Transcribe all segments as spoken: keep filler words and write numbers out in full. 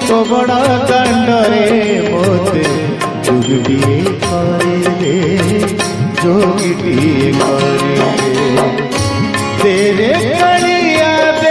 तो बड़ा दंडरे मोते जोगिटिए करिले जोगिटिए करिले तेरे कड़िया दे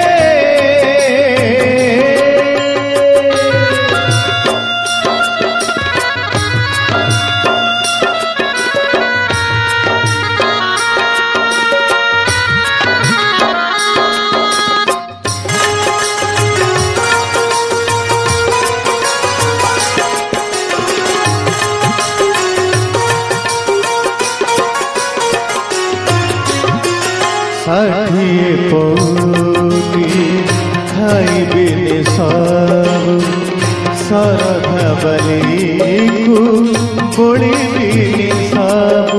षाठिए पौटी खाइबिने सब सरधा बलिकु बोलिबिने सब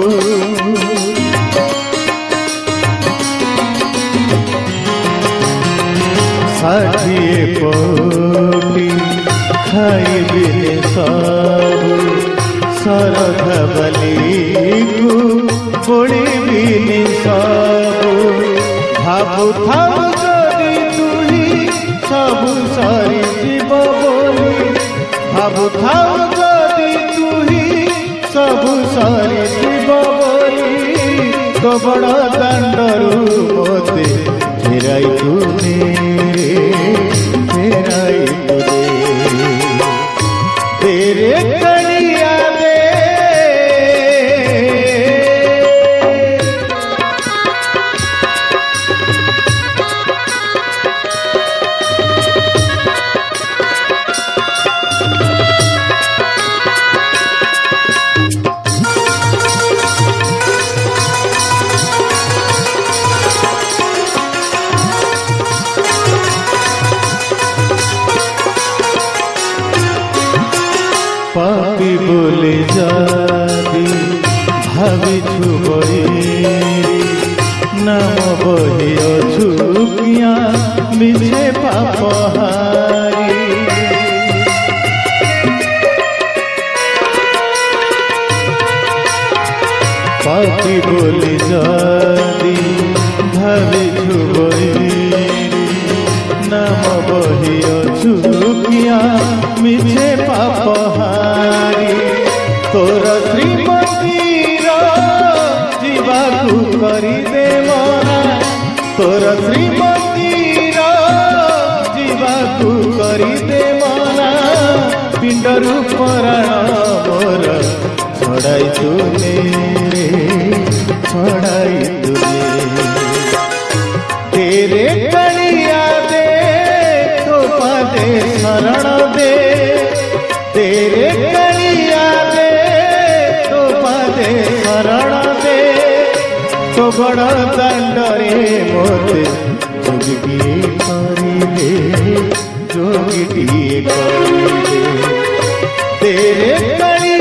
षाठिए पौटी खाइबिने सब सरधा बलिकु बोलिबिने सब भाबु थाउ जदि तुही सबु सरी जीव बोली भाबु थाउ जदि तुही सबु सरी जीव बोली तो बड़ दांडरू मोते फेराई तुने फेराई तुने तेरे कड़िया दे पापी बोले जादी भाविछु बही नाम बही अछुकिया मिछे पापहारी पापी बोले जादी भाविछु बही नाम बही अछुकिया मिछे पापहारी तोर श्रीमतीर जीवाकू करी देवना तोर श्रीमतीर जीवाकू करी देवना पिंडरू पराण मोर छड़ाई तुने छड़ाई तुने तेरे कड़िया दे तो पादे शरण दे तेरे कड़िया दे तो पादे शरण दे तो बड़ दांडरे मोते जोगिटिए करिले जोगिटिए करिले तेरे कड़िया